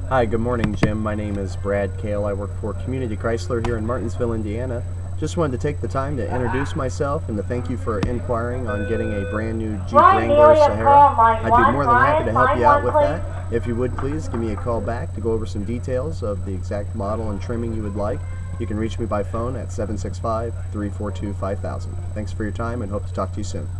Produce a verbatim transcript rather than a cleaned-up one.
Hi, good morning, Jim. My name is Brad Kale. I work for Community Chrysler here in Martinsville, Indiana. Just wanted to take the time to introduce myself and to thank you for inquiring on getting a brand new Jeep Wrangler Sahara. I'd be more than happy to help you out with that. If you would, please give me a call back to go over some details of the exact model and trimming you would like. You can reach me by phone at seven six five, three four two, five thousand. Thanks for your time and hope to talk to you soon.